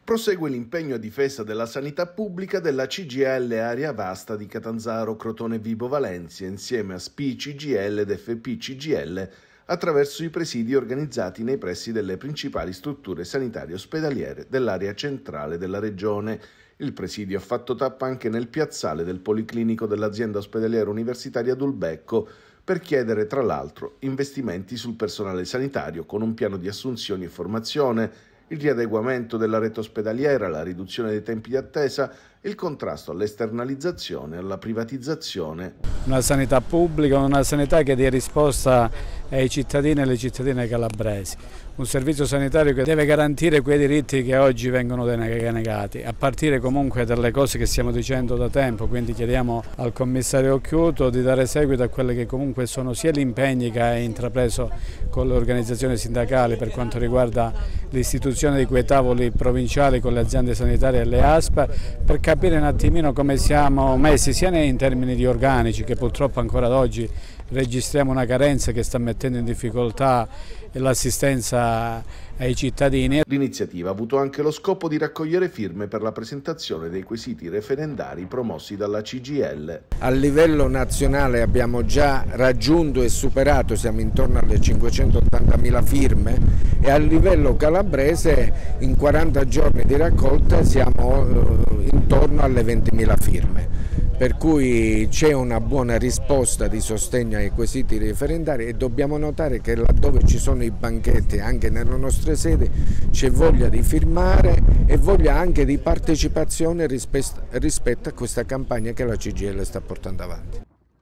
Prosegue l'impegno a difesa della sanità pubblica della CGIL Area Vasta di Catanzaro, Crotone, Vibo Valentia, insieme a SPI CGIL ed FP CGIL, attraverso i presidi organizzati nei pressi delle principali strutture sanitarie ospedaliere dell'area centrale della regione. Il presidio ha fatto tappa anche nel piazzale del Policlinico dell'azienda ospedaliera universitaria Dulbecco per chiedere, tra l'altro, investimenti sul personale sanitario con un piano di assunzioni e formazione, il riadeguamento della rete ospedaliera, la riduzione dei tempi di attesa, il contrasto all'esternalizzazione e alla privatizzazione. Una sanità pubblica, una sanità che dia risposta ai cittadini e alle cittadine calabresi. Un servizio sanitario che deve garantire quei diritti che oggi vengono denegati, a partire comunque dalle cose che stiamo dicendo da tempo, quindi chiediamo al commissario Occhiuto di dare seguito a quelle che comunque sono sia gli impegni che ha intrapreso con le organizzazioni sindacali per quanto riguarda l'istituzione di quei tavoli provinciali con le aziende sanitarie e le ASPA, per capire un attimino come siamo messi sia in termini di organici, che purtroppo ancora ad oggi registriamo una carenza che sta mettendo in difficoltà l'assistenza ai cittadini. L'iniziativa ha avuto anche lo scopo di raccogliere firme per la presentazione dei quesiti referendari promossi dalla CGIL. A livello nazionale abbiamo già raggiunto e superato, siamo intorno alle 580.000 firme, e a livello calabrese in 40 giorni di raccolta siamo intorno alle 20.000 firme. Per cui c'è una buona risposta di sostegno ai quesiti referendari e dobbiamo notare che laddove ci sono i banchetti anche nelle nostre sedi c'è voglia di firmare e voglia anche di partecipazione rispetto a questa campagna che la CGIL sta portando avanti.